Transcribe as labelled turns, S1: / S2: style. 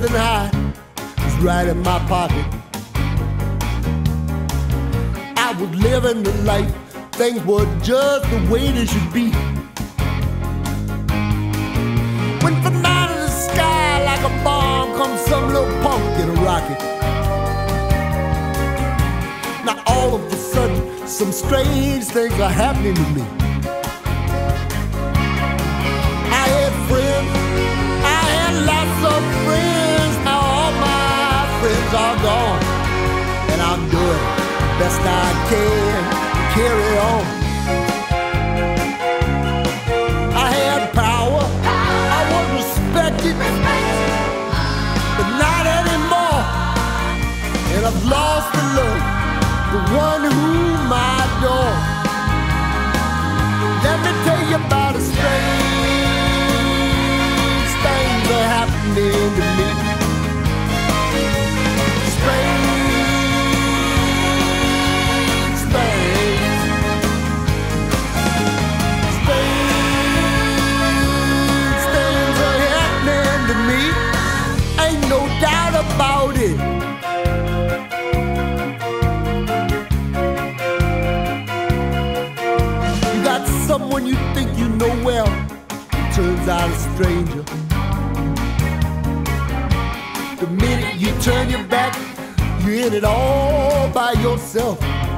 S1: something high is right in my pocket. I was living the life, things were just the way they should be. When from out of the sky like a bomb comes some little punk in a rocket. Now all of a sudden some strange things are happening to me. I had friends, I had lots of friends. Now all my friends are gone, and I'm doing the best I can to carry on. I had power, I was respected, but not anymore. And I've lost the love, the one whom I adore. Let me tell you about a strange things are happening to me. Strange things. Strange things are happening to me. Ain't no doubt about it. You got someone you think you know well, turns out a stranger. The minute you turn your back, you're in it all by yourself.